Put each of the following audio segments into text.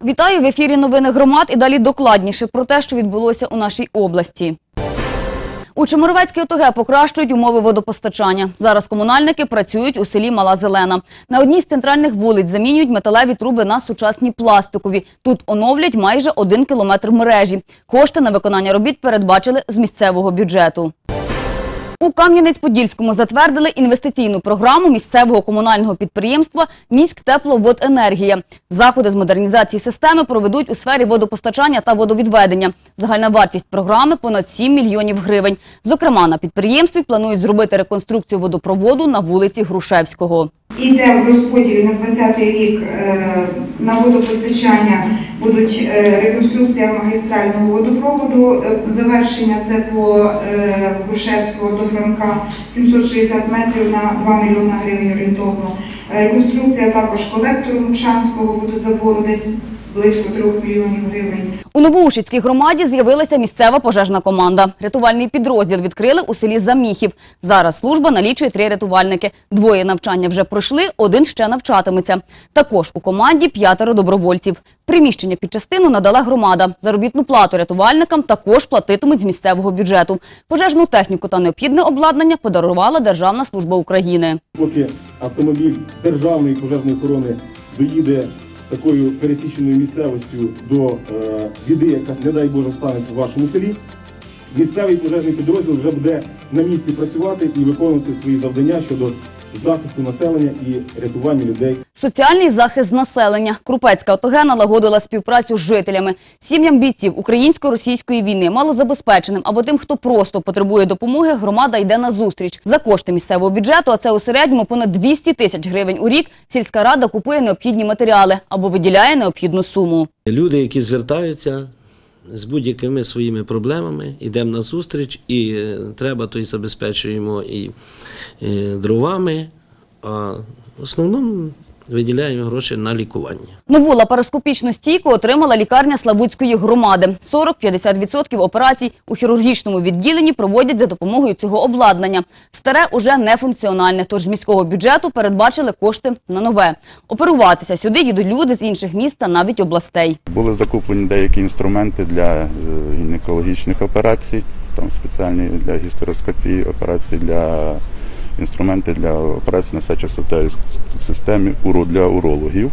Вітаю в ефірі новини громад і далі докладніше про те, що відбулося у нашій області. У Чемеровецькій ОТГ покращують умови водопостачання. Зараз комунальники працюють у селі Мала Зелена. На одній з центральних вулиць замінюють металеві труби на сучасні пластикові. Тут оновлять майже 1 кілометр мережі. Кошти на виконання робіт передбачили з місцевого бюджету. У Кам'янець-Подільському затвердили інвестиційну програму місцевого комунального підприємства «Міськтепловоденергія». Заходи з модернізації системи проведуть у сфері водопостачання та водовідведення. Загальна вартість програми – понад 7 мільйонів гривень. Зокрема, на підприємстві планують зробити реконструкцію водопроводу на вулиці Грушевського. Іде в розподілі на 2020 рік на водопостачання будуть реконструкція магістрального водопроводу, завершення це по Грушевського до Франка 760 метрів на 2 мільйони гривень орієнтовно. Реконструкція також колектору Мучанського водозабору десь близько 3 мільйонів гривень. У Новоушицькій громаді з'явилася місцева пожежна команда. Рятувальний підрозділ відкрили у селі Заміхів. Зараз служба налічує 3 рятувальники. 2 навчання вже пройшли, 1 ще навчатиметься. Також у команді 5 добровольців. Приміщення під частину надала громада. Заробітну плату рятувальникам також платитимуть з місцевого бюджету. Пожежну техніку та необхідне обладнання подарувала Державна служба України. Поки автомобіль Державної пожежної охорони доїде такою пересіченою місцевістю до біди, яка, не дай Боже, станеться в вашому селі, місцевий пожежний підрозділ вже буде на місці працювати і виконувати свої завдання щодо захисту населення і рятування людей. Соціальний захист населення. Крупецька ОТГ налагодила співпрацю з жителями. Сім'ям бійців українсько-російської війни, малозабезпеченим або тим, хто просто потребує допомоги, громада йде назустріч. За кошти місцевого бюджету, а це у середньому понад 200 тисяч гривень у рік, сільська рада купує необхідні матеріали або виділяє необхідну суму. Люди, які звертаються з будь-якими своїми проблемами, йдемо на зустріч, і треба, то й забезпечуємо і дровами, а в основному виділяємо гроші на лікування. Нову лапароскопічну стійку отримала лікарня Славутської громади. 40-50% операцій у хірургічному відділенні проводять за допомогою цього обладнання. Старе уже не функціональне, тож з міського бюджету передбачили кошти на нове. Оперуватися сюди їдуть люди з інших міст та навіть областей. Були закуплені деякі інструменти для гінекологічних операцій, там спеціальні для гістероскопії, операції інструменти для операцій на серцево-судинній системі для урологів.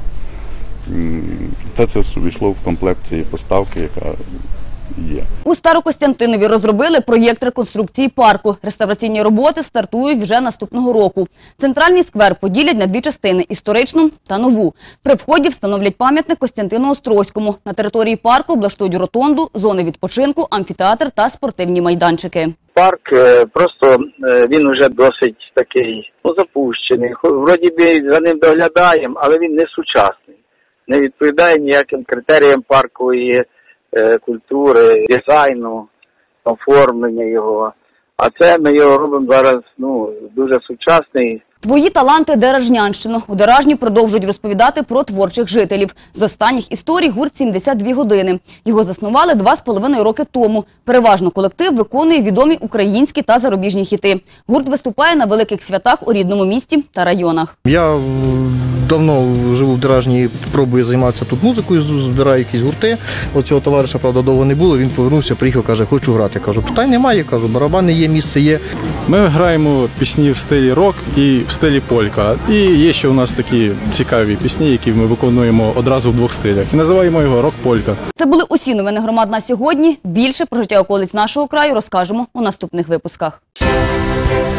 Це увійшло в комплект цієї поставки, яка є. У Старокостянтинові розробили проєкт реконструкції парку. Реставраційні роботи стартують вже наступного року. Центральний сквер поділять на 2 частини – історичну та нову. При вході встановлять пам'ятник Костянтину Острозькому. На території парку облаштують ротонду, зони відпочинку, амфітеатр та спортивні майданчики. Парк просто він вже досить такий запущений. Вроді би за ним доглядаємо, але він не сучасний. Не відповідає ніяким критеріям паркової культури, дизайну, оформлення його. А це ми його робимо зараз дуже сучасний. Твої таланти Деражнянщино. У Деражні продовжують розповідати про творчих жителів. З останніх історій гурт «72 години». Його заснували 2,5 роки тому. Переважно колектив виконує відомі українські та зарубіжні хіти. Гурт виступає на великих святах у рідному місті та районах. Я давно живу в Деражні, пробую займатися тут музикою, збираю якісь гурти. От цього товариша, правда, довго не було, він повернувся, приїхав, каже, хочу грати. Я кажу, питань немає, кажу, барабани є, місце є. Ми граємо пісні в стилі рок і в стилі полька. І є ще у нас такі цікаві пісні, які ми виконуємо одразу в 2 стилях. І називаємо його рок-полька. Це були усі новини громад на сьогодні. Більше про життя околиць нашого краю розкажемо у наступних випусках.